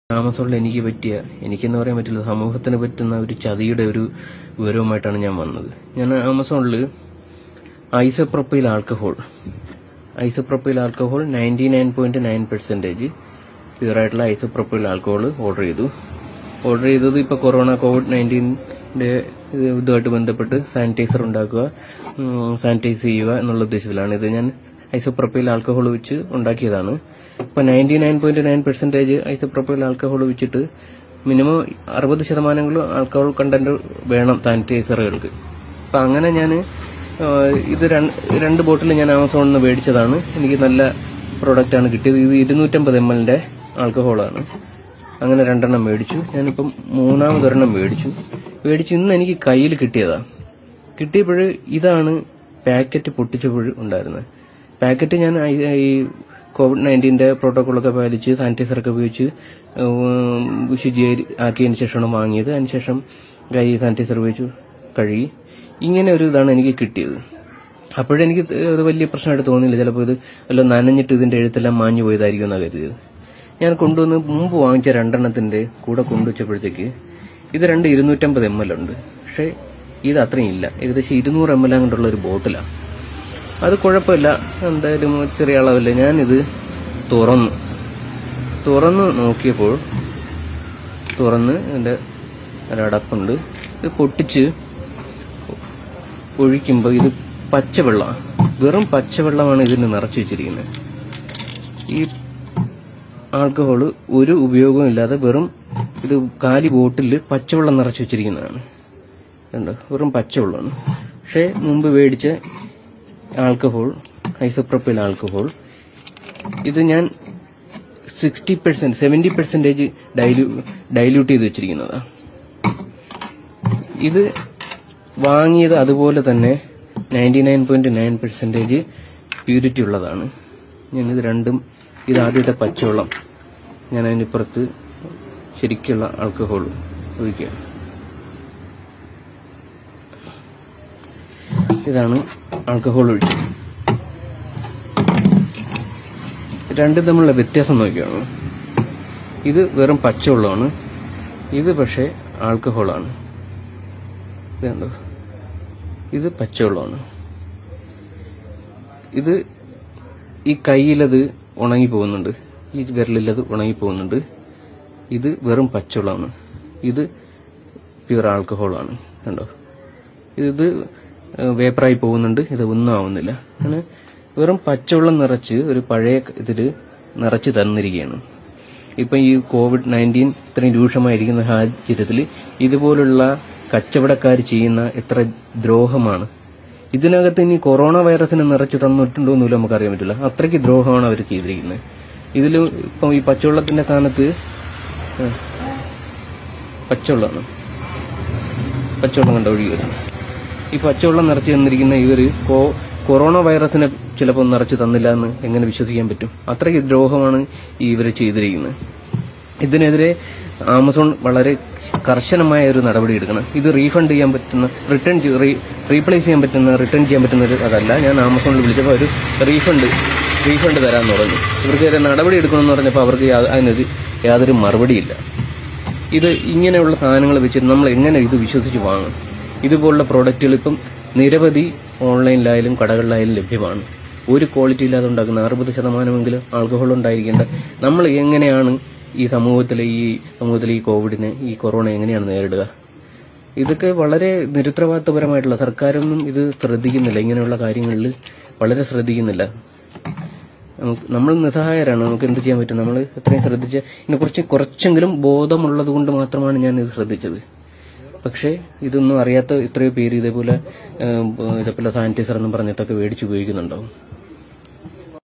ആമസോണിൽ എനിക്ക് പറ്റിയ, എനിക്കെന്ന് പറയാൻ പറ്റില്ല, സമൂഹത്തിന് പറ്റുന്ന ഒരു ചതിയുടെ ഒരു വിവരവുമായിട്ടാണ് ഞാൻ വന്നത്. ഞാൻ ആമസോണിൽ ഐസോപ്രോപ്പൈൽ ആൽക്കഹോൾ 99.9% പ്യൂറായിട്ടുള്ള ഐസോപ്രോപ്പൈൽ ആൽക്കഹോൾ ഓർഡർ ചെയ്തത് ഇപ്പോൾ കോവിഡ്-19 ഇതുമായിട്ട് ബന്ധപ്പെട്ട് സാനിറ്റൈസർ ഉണ്ടാക്കുക, സാനിറ്റൈസ് ചെയ്യുക എന്നുള്ള ഉദ്ദേശത്തിലാണ് ഇത് ഞാൻ ഐസോപ്രോപ്പൈൽ ആൽക്കഹോൾ വെച്ച് ഉണ്ടാക്കിയതാണ്. ഇപ്പൊ 99.9% ഐസോപ്രോപ്പൈൽ ആൽക്കഹോൾ വെച്ചിട്ട് മിനിമം 60% ആൽക്കഹോൾ കണ്ടന്റ് വേണം സാനിറ്റൈസറുകൾക്ക്. അപ്പൊ അങ്ങനെ ഞാൻ ഇത് രണ്ട് ബോട്ടിൽ ഞാൻ ആമസോണിൽ നിന്ന് മേടിച്ചതാണ്. എനിക്ക് നല്ല പ്രോഡക്റ്റ് ആണ് കിട്ടിയത്. ഇത് 250 ml ആൽക്കഹോളാണ്. അങ്ങനെ 2 മേടിച്ചു. ഞാനിപ്പം 3ാമതൊരെണ്ണം മേടിച്ചു. ഇന്ന് എനിക്ക് കയ്യിൽ കിട്ടിയപ്പോൾ ഇതാണ് പാക്കറ്റ് പൊട്ടിച്ചപ്പോൾ ഉണ്ടായിരുന്നത്. പാക്കറ്റ് ഞാൻ ഈ കോവിഡ്-19 പ്രോട്ടോകോളൊക്കെ പാലിച്ച് സാനിറ്റൈസറൊക്കെ ഉപയോഗിച്ച് ആക്കിയതിന് ശേഷമാണ് വാങ്ങിയത്. അതിനുശേഷം കൈ സാനിറ്റൈസർ ഉപയോഗിച്ച് കഴുകി ഇങ്ങനെ ഒരു ഇതാണ് എനിക്ക് കിട്ടിയത്. അപ്പോഴെനിക്ക് അത് വലിയ പ്രശ്നമായിട്ട് തോന്നിയില്ല. ചിലപ്പോൾ ഇത് വല്ലതും നനഞ്ഞിട്ട് ഇതിന്റെ എഴുത്തെല്ലാം മാഞ്ഞു പോയതായിരിക്കും എന്നാണ് കരുതിയത്. ഞാൻ കൊണ്ടുവന്ന് മുമ്പ് വാങ്ങിച്ച 2 കൂടെ കൊണ്ടുവച്ചപ്പോഴത്തേക്ക് ഇത് 250 ml ഉണ്ട്. പക്ഷെ ഇത് അത്രയും ഇല്ല. ഏകദേശം 200 ml കൊണ്ടുള്ള ഒരു ബോട്ടിലാണ്. അത് കുഴപ്പമില്ല, എന്തായാലും ചെറിയ അളവല്ലേ. ഞാനിത് തുറന്ന് നോക്കിയപ്പോൾ ഇതിന്റെ ഒരടപ്പുണ്ട്. ഇത് പൊട്ടിച്ച് ഒഴിക്കുമ്പോൾ ഇത് പച്ചവെള്ളമാണ്, വെറും പച്ചവെള്ളമാണ് ഇതിന് നിറച്ചു വെച്ചിരിക്കുന്നത്. ഈ ആൽക്കഹോള് ഒരു ഉപയോഗവും ഇല്ലാതെ വെറും ഇത് കാലി ബോട്ടിൽ പച്ചവെള്ളം നിറച്ചു വെച്ചിരിക്കുന്നതാണ്. കണ്ടോ, വെറും പച്ചവെള്ളമാണ്. പക്ഷെ മുമ്പ് മേടിച്ച ആൽക്കഹോൾ, ഐസോപ്രോപ്പൈൽ ആൽക്കഹോൾ, ഇത് ഞാൻ 70% ഡൈല്യൂട്ട് ചെയ്ത് വെച്ചിരിക്കുന്നതാണ്. ഇത് വാങ്ങിയത് അതുപോലെ തന്നെ 99.9% പ്യൂരിറ്റി ഉള്ളതാണ്. ഞാനിത് രണ്ടും, ഇത് ആദ്യത്തെ പച്ചവെള്ളം, ഞാൻ അതിനിപ്പുറത്ത് ശരിക്കുള്ള ആൽക്കഹോൾ ഒഴിക്കുക. ഇതാണ് ആൽക്കഹോൾ ഒഴിച്ചത്. രണ്ടും തമ്മിലുള്ള വ്യത്യാസം നോക്കിയാണ്. ഇത് വെറും പച്ചവെള്ളമാണ്, ഇത് പക്ഷേ ആൽക്കഹോളാണ്. ഇതുണ്ടോ, ഇത് പച്ചവെള്ളമാണ്. ഇത് ഈ കയ്യിലത് ഉണങ്ങിപ്പോകുന്നുണ്ട്, ഈ വിരലിലത് ഉണങ്ങിപ്പോകുന്നുണ്ട്. ഇത് വെറും പച്ചവെള്ളമാണ്, ഇത് പ്യൂർ ആൽക്കഹോളാണ്. കണ്ടോ, ഇത് വേപ്പറായി പോകുന്നുണ്ട്, ഇത് ഒന്നും ആവുന്നില്ല. അങ്ങനെ വെറും പച്ചവെള്ളം നിറച്ച് ഒരു പഴയ ഇതില് നിറച്ച് തന്നിരിക്കുകയാണ്. ഇപ്പൊ ഈ കോവിഡ്-19 ഇത്രയും രൂക്ഷമായിരിക്കുന്ന സാഹചര്യത്തിൽ ഇതുപോലുള്ള കച്ചവടക്കാർ ചെയ്യുന്ന എത്ര ദ്രോഹമാണ്. ഇതിനകത്ത് ഇനി കൊറോണ വൈറസിനെ നിറച്ച് തന്നിട്ടുണ്ടോ എന്നുപോലും നമുക്കറിയാൻ പറ്റില്ല. അത്രയ്ക്ക് ദ്രോഹമാണ് അവർ ചെയ്തിരിക്കുന്നത്. ഇതില് ഇപ്പം ഈ പച്ചവെള്ളത്തിന്റെ സ്ഥാനത്ത് പച്ചവെള്ളം കണ്ട ഒഴുകി വരുന്നത്. ഈ പച്ചവെള്ളം നിറച്ച് തന്നിരിക്കുന്ന ഇവര് കൊറോണ വൈറസിനെ ചിലപ്പോൾ നിറച്ച് തന്നില്ല എന്ന് എങ്ങനെ വിശ്വസിക്കാൻ പറ്റും? അത്രയ്ക്ക് ദ്രോഹമാണ് ഇവര് ചെയ്തിരിക്കുന്നത്. ഇതിനെതിരെ ആമസോൺ വളരെ കർശനമായ ഒരു നടപടി എടുക്കണം. ഇത് റീഫണ്ട് ചെയ്യാൻ പറ്റുന്ന, റീപ്ലേസ് ചെയ്യാൻ പറ്റുന്ന, റിട്ടേൺ ചെയ്യാൻ പറ്റുന്ന ഒരു അതല്ല. ഞാൻ ആമസോണിൽ വിളിച്ചപ്പോൾ അവർ റീഫണ്ട് തരാമെന്ന് പറഞ്ഞു. ഇവർക്ക് നടപടി എടുക്കണമെന്ന് പറഞ്ഞപ്പോൾ അവർക്ക് അതിനൊരു യാതൊരു മറുപടിയില്ല. ഇത് ഇങ്ങനെയുള്ള സാധനങ്ങൾ വെച്ചിട്ട് നമ്മൾ എങ്ങനെ ഇത് വിശ്വസിച്ച് വാങ്ങും? ഇതുപോലുള്ള പ്രോഡക്റ്റുകൾ ഇപ്പം നിരവധി ഓൺലൈനിലായാലും കടകളിലായാലും ലഭ്യമാണ്. ഒരു ക്വാളിറ്റി ഇല്ലാതെ ഉണ്ടാക്കുന്ന 60% ആൽക്കഹോൾ ഉണ്ടായിരിക്കേണ്ട നമ്മൾ എങ്ങനെയാണ് ഈ സമൂഹത്തിലെ ഈ കോവിഡിനെ, ഈ കൊറോണ എങ്ങനെയാണ് നേരിടുക? ഇതൊക്കെ വളരെ നിരുത്തരവാദിത്തപരമായിട്ടുള്ള, സർക്കാരൊന്നും ഇത് ശ്രദ്ധിക്കുന്നില്ല. ഇങ്ങനെയുള്ള കാര്യങ്ങളിൽ വളരെ ശ്രദ്ധിക്കുന്നില്ല. നമ്മൾ നിസ്സഹായരാണ്. നമുക്ക് എന്ത് ചെയ്യാൻ പറ്റും? നമ്മൾ എത്രയും ശ്രദ്ധിച്ച ഇതിനെക്കുറിച്ച് കുറച്ചെങ്കിലും ബോധമുള്ളത് കൊണ്ട് മാത്രമാണ് ഞാൻ ഇത് ശ്രദ്ധിച്ചത്. പക്ഷേ ഇതൊന്നും അറിയാത്ത എത്രയോ പേര് ഇതേപോലെ സാനിറ്റൈസർ എന്നും പറഞ്ഞിട്ടൊക്കെ മേടിച്ച് ഉപയോഗിക്കുന്നുണ്ടാവും.